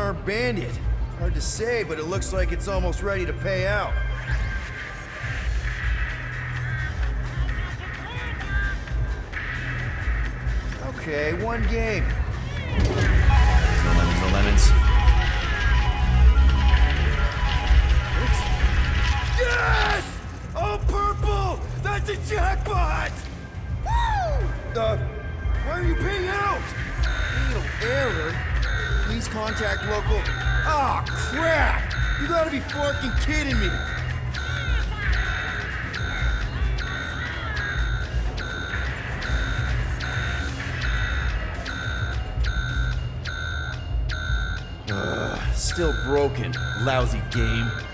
unarmed bandit. Hard to say, but it looks like it's almost ready to pay out. Okay, one game. No lemons, no lemons. Yes! Oh, purple! That's a jackpot! Woo! Why are you paying out? Fatal error? Please contact local... Ah, crap! You gotta be fucking kidding me! Still broken. Lousy game.